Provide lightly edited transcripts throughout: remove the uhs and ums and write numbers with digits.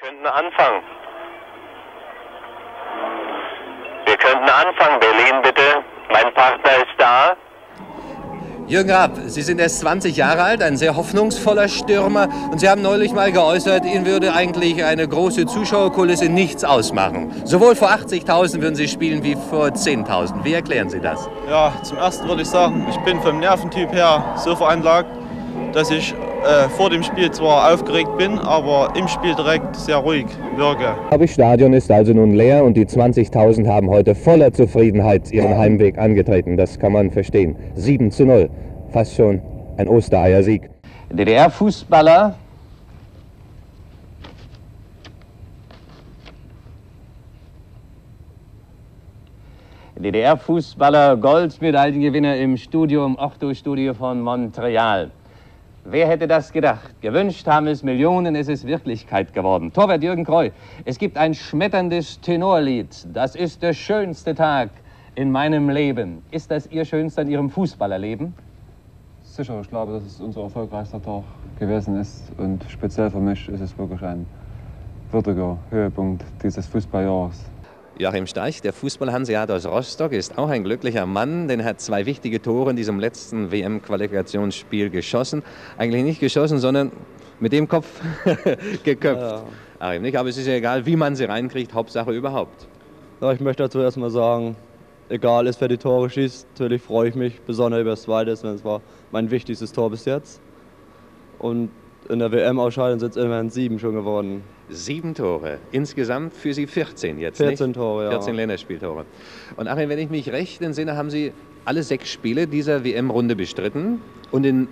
könnten anfangen. Wir könnten anfangen, Berlin, bitte. Mein Partner ist da. Jürgen Raab, Sie sind erst 20 Jahre alt, ein sehr hoffnungsvoller Stürmer. Und Sie haben neulich mal geäußert, Ihnen würde eigentlich eine große Zuschauerkulisse nichts ausmachen. Sowohl vor 80.000 würden Sie spielen wie vor 10.000. Wie erklären Sie das? Ja, zum Ersten würde ich sagen, ich bin vom Nerventyp her so veranlagt, dass ich vor dem Spiel zwar aufgeregt bin, aber im Spiel direkt sehr ruhig wirke. Das Stadion ist also nun leer und die 20.000 haben heute voller Zufriedenheit ihren Heimweg angetreten. Das kann man verstehen. 7:0, fast schon ein Ostereiersieg. DDR-Fußballer Goldmedaillengewinner im Orto-Studio von Montreal. Wer hätte das gedacht? Gewünscht haben es Millionen, es ist Wirklichkeit geworden. Torwart Jürgen Kroll, es gibt ein schmetterndes Tenorlied. Das ist der schönste Tag in meinem Leben. Ist das Ihr schönster in Ihrem Fußballerleben? Sicher, ich glaube, dass es unser erfolgreichster Tag gewesen ist. Und speziell für mich ist es wirklich ein würdiger Höhepunkt dieses Fußballjahres. Joachim Steich, der Fußball-Hanseat aus Rostock, ist auch ein glücklicher Mann, denn er hat 2 wichtige Tore in diesem letzten WM-Qualifikationsspiel geschossen. Eigentlich nicht geschossen, sondern mit dem Kopf geköpft. Ja. Achim, nicht? Aber es ist ja egal, wie man sie reinkriegt, Hauptsache überhaupt. Ja, ich möchte dazu erstmal sagen, egal ist, wer die Tore schießt, natürlich freue ich mich besonders über das Zweite, denn es war mein wichtigstes Tor bis jetzt. Und in der WM-Ausscheidung sind es immerhin 7 schon geworden. 7 Tore. Insgesamt für Sie 14 jetzt, 14 nicht? Tore, ja. 14 Länderspieltore. Und Achim, wenn ich mich recht entsinne, haben Sie alle 6 Spiele dieser WM-Runde bestritten und in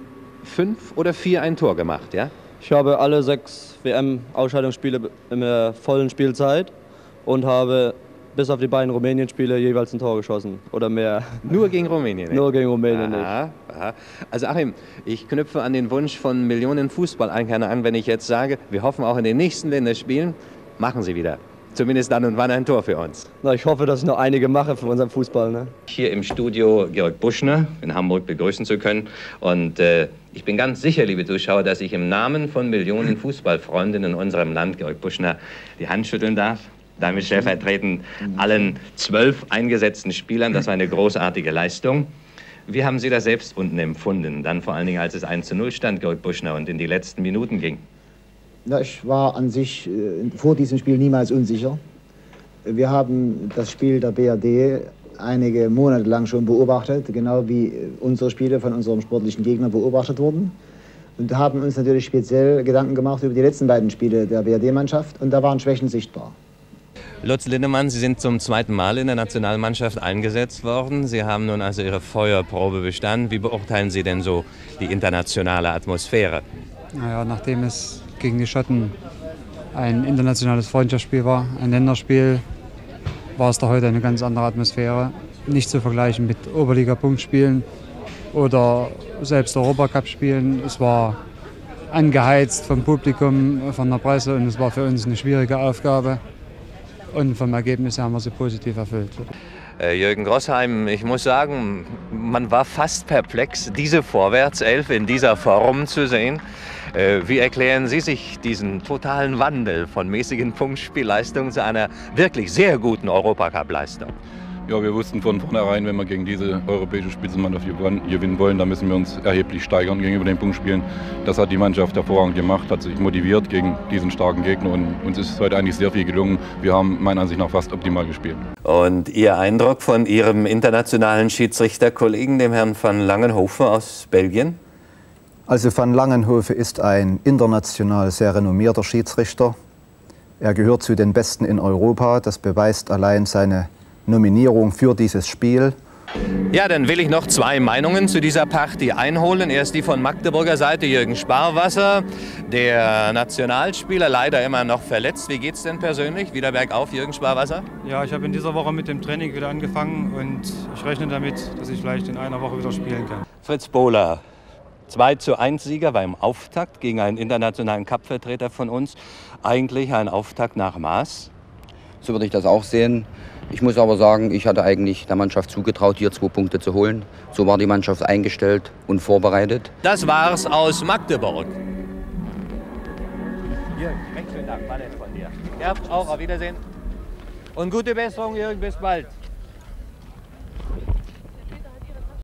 5 oder 4 ein Tor gemacht, ja? Ich habe alle 6 WM-Ausscheidungsspiele in der vollen Spielzeit und habe bis auf die beiden Rumänien-Spiele jeweils ein Tor geschossen oder mehr. Nur gegen Rumänien? Nicht? Nur gegen Rumänien aha, aha. Also Achim, ich knüpfe an den Wunsch von Millionen Fußball-Einwohnern an, wenn ich jetzt sage, wir hoffen auch in den nächsten Länderspielen, machen Sie wieder. Zumindest dann und wann ein Tor für uns. Na, ich hoffe, dass ich noch einige mache für unseren Fußball. Ne? Hier im Studio Georg Buschner in Hamburg begrüßen zu können. Und ich bin ganz sicher, liebe Zuschauer, dass ich im Namen von Millionen Fußballfreunden in unserem Land Georg Buschner die Hand schütteln darf. Damit stellvertretend allen 12 eingesetzten Spielern. Das war eine großartige Leistung. Wie haben Sie das selbst unten empfunden? Dann vor allen Dingen, als es 1:0 stand, Georg Buschner, und in die letzten Minuten ging. Ja, ich war an sich vor diesem Spiel niemals unsicher. Wir haben das Spiel der BRD einige Monate lang schon beobachtet, genau wie unsere Spiele von unserem sportlichen Gegner beobachtet wurden. Und haben uns natürlich speziell Gedanken gemacht über die letzten beiden Spiele der BRD-Mannschaft. Und da waren Schwächen sichtbar. Lutz Lindemann, Sie sind zum 2. Mal in der Nationalmannschaft eingesetzt worden. Sie haben nun also Ihre Feuerprobe bestanden. Wie beurteilen Sie denn so die internationale Atmosphäre? Naja, nachdem es gegen die Schotten ein internationales Freundschaftsspiel war, ein Länderspiel, war es da heute eine ganz andere Atmosphäre. Nicht zu vergleichen mit Oberliga-Punktspielen oder selbst Europacup-Spielen. Es war angeheizt vom Publikum, von der Presse, und es war für uns eine schwierige Aufgabe. Und vom Ergebnis her haben wir sie positiv erfüllt. Jürgen Grossheim, ich muss sagen, man war fast perplex, diese Vorwärtself in dieser Form zu sehen. Wie erklären Sie sich diesen totalen Wandel von mäßigen Punktspielleistungen zu einer wirklich sehr guten Europacup-Leistung? Ja, wir wussten von vornherein, wenn wir gegen diese europäische Spitzenmannschaft gewinnen wollen, dann müssen wir uns erheblich steigern gegenüber den Punktspielen. Das hat die Mannschaft hervorragend gemacht, hat sich motiviert gegen diesen starken Gegner, und uns ist heute eigentlich sehr viel gelungen. Wir haben meiner Ansicht nach fast optimal gespielt. Und Ihr Eindruck von Ihrem internationalen Schiedsrichterkollegen, dem Herrn van Langenhoven aus Belgien? Also van Langenhoven ist ein international sehr renommierter Schiedsrichter. Er gehört zu den Besten in Europa. Das beweist allein seine Nominierung für dieses Spiel. Ja, dann will ich noch 2 Meinungen zu dieser Partie einholen. Erst die von Magdeburger Seite, Jürgen Sparwasser, der Nationalspieler, leider immer noch verletzt. Wie geht's denn persönlich? Wieder bergauf, Jürgen Sparwasser? Ja, ich habe in dieser Woche mit dem Training wieder angefangen und ich rechne damit, dass ich vielleicht in einer Woche wieder spielen kann. Fritz Bohler, 2:1 Sieger beim Auftakt gegen einen internationalen Cup-Vertreter von uns. Eigentlich ein Auftakt nach Maß. So würde ich das auch sehen. Ich muss aber sagen, ich hatte eigentlich der Mannschaft zugetraut, hier 2 Punkte zu holen. So war die Mannschaft eingestellt und vorbereitet. Das war's aus Magdeburg. Jürgen, recht schönen Dank, war nett von dir. dir. Ja, auch auf Wiedersehen. Und gute Besserung, Jürgen, bis bald.